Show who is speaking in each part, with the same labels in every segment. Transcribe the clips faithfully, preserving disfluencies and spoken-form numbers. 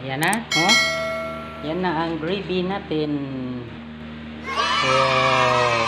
Speaker 1: Yan na, oh. Yan na ang gravy natin. Wow.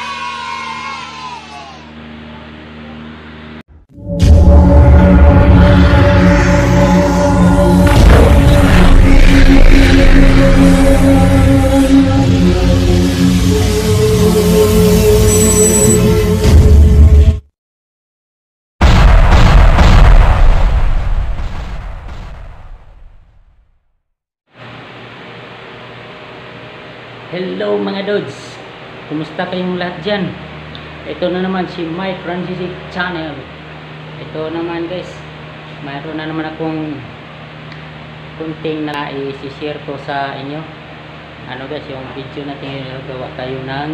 Speaker 1: Hello mga Dods, kumusta kayong lahat dyan? Ito na naman si Mike Francis Channel. Ito naman guys, mayroon na naman akong kunting na i-share ko sa inyo. Ano guys, yung video natin gawa tayo ng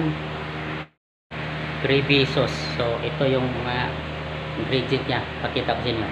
Speaker 1: gravy sauce. So ito yung mga ingredient nya, pakita ko sa inyo.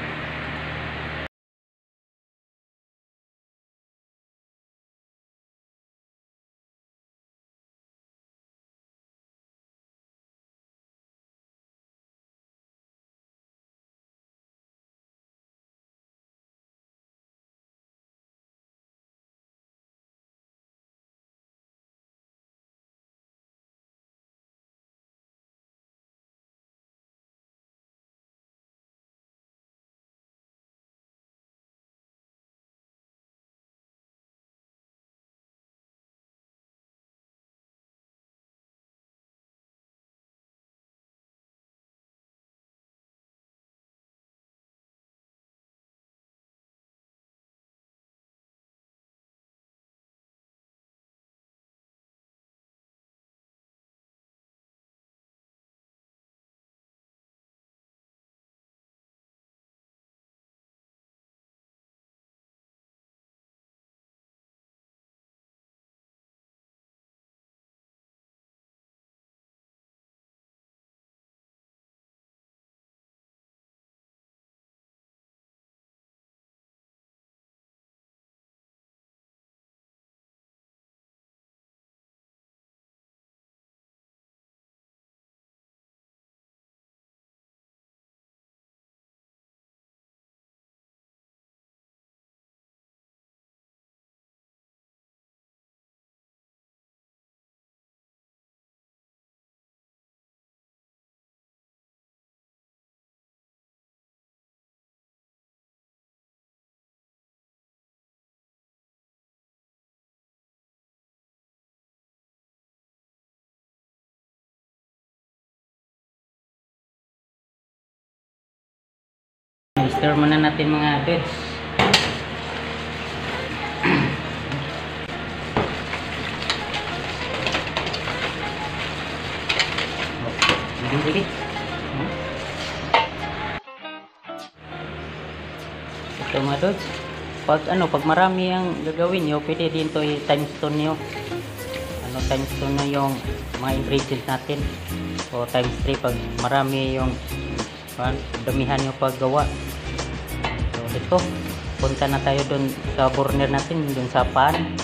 Speaker 1: Stir muna natin mga Dods. Ito mga Dods, pag ano, pag marami ang gagawin nyo, pwede din to i-times two nyo. Ano, times two na yung mga ingredients natin. O times three pag marami yung damihan nyo paggawa. So ito, punta na tayo dun sa burner natin, dun sa pan.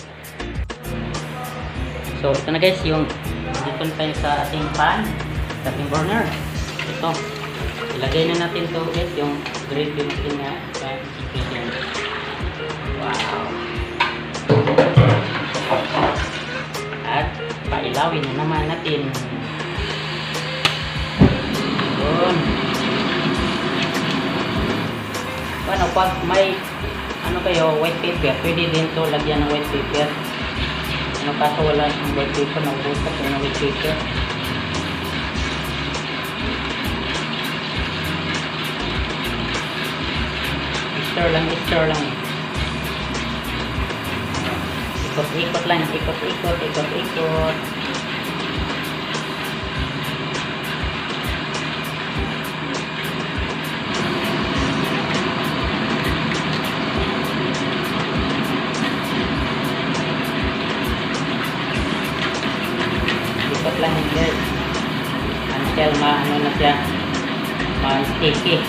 Speaker 1: So ito na guys, yung dito na tayo sa ating pan, sa ating burner. Ito, ilagay na natin to guys, yung gravy natin nga sa ingredient. Wow. At pailawin na naman natin. Yun. Ano, pag may ano kayo, white paper, pwede din to lagyan ng white paper. Ano, kaso wala yung white paper, naubusak yung white paper. Stir lang, stir lang. Ikot-ikot lang, ikot-ikot, ikot-ikot. Lang guys, until maano na siya, ma-sticky.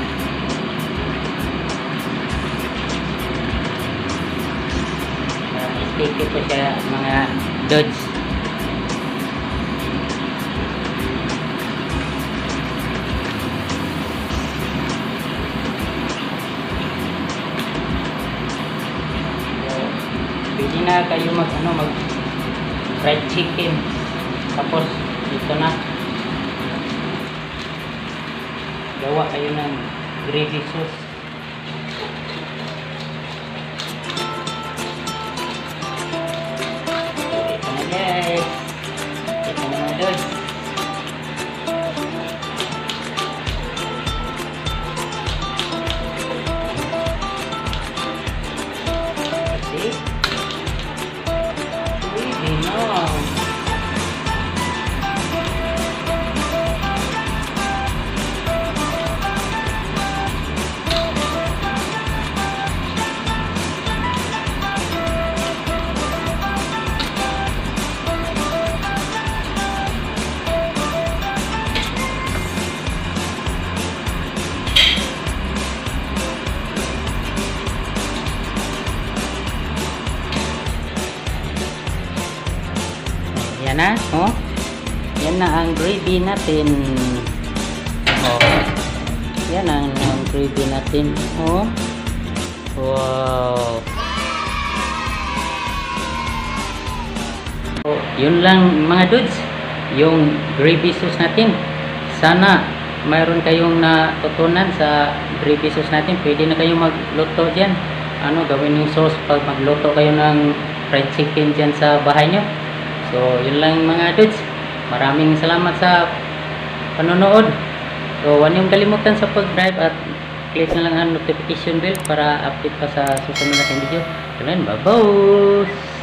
Speaker 1: Ma-sticky po siya mga Dods. na kayo mag ano mag fried chicken. Tapos dito na gawa kayo ng gravy sauce. So, ito na guys. Ito na mga dudes. Okay. Pwede na. Yan na, oh. Yan na ang gravy natin. Oh. Yan ang, ang gravy natin. Oh. Wow. So, yun lang mga dudes. Yung gravy sauce natin. Sana mayroon kayong natutunan sa gravy sauce natin. Pwede na kayong magluto dyan. Ano, gawin yung sauce pag magluto kayo ng fried chicken dyan sa bahay nyo. So, yun lang mga dudes. Maraming salamat sa panonood. So, huwag niyong kalimutan sa pag-drive at click na lang ang notification bell para update pa sa susunod nating video. Kailan, bye-bye!